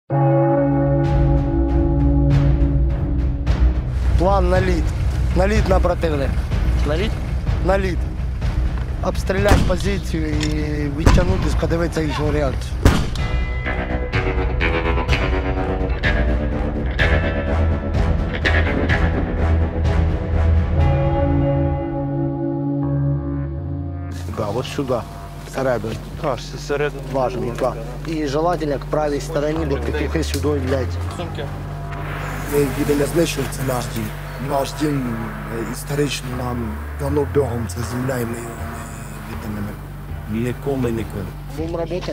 План наліт. Наліт на противника. Наліт? Наліт. Обстріляти позицію і відтягнутися, подивитися їхню реакцію. Да, вот сюда, всередину. Так, всередину. Важно, так. І желательно к правій стороні, бо петухи сюди, блядь. Сумки. Ми їдемо знищувати, це наш дім. Наш дім історично нам дано Богом, це земля, і ми його не віддамо нікому і ніколи. Будемо працювати.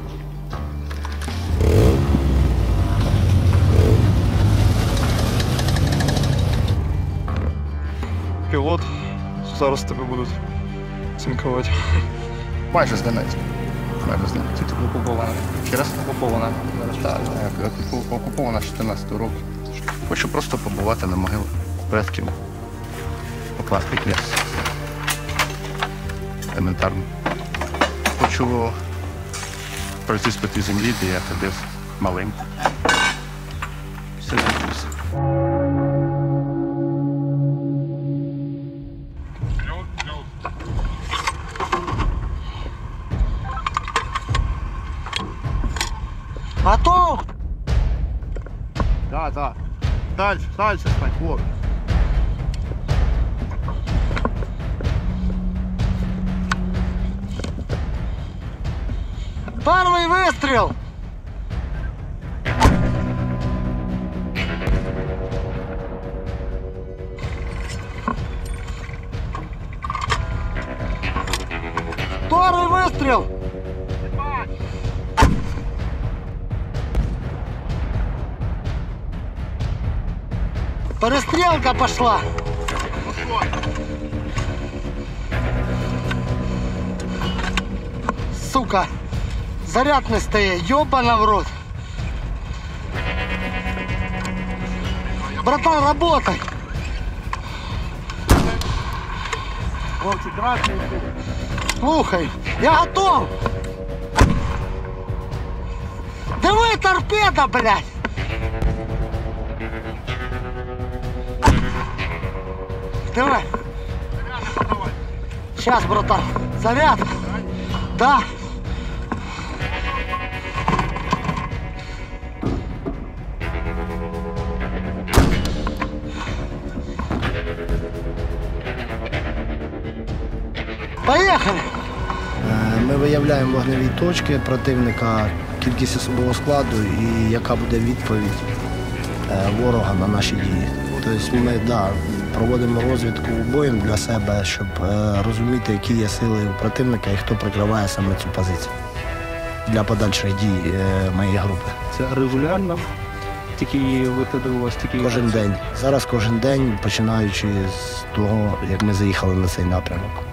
Пілот. Зараз тебе будуть цинкувати. Майже з Донецька. Майже з Донецька. Це окупована. Ще раз окупована. Так, окупована з 14 року. Хочу просто побувати на могилах предків. Покласти крест. Елементарно. Хочу пройти з п'яти землі, де я ходив малим. Все закінчилося. Готов? Так, так. Дальше стань, хлоп. Перший вистріл! Второй выстрел! Перестрелка пошла! Сука! Заряд не стоит, ёбана в рот! Братан, работай! Слухай, я готов! Диви, торпеда, блядь! Давай. Сейчас, братан. Заряд. Да. Поехали. Ми виявляємо вогневі точки противника, кількість особового складу і яка буде відповідь ворога на наші дії. Тобто ми проводимо розвідку боєм для себе, щоб розуміти, які є сили у противника і хто прикриває саме цю позицію для подальших дій моєї групи. Це регулярно? Такі виходи у вас такі? Кожен день. Зараз кожен день, починаючи з того, як ми заїхали на цей напрямок.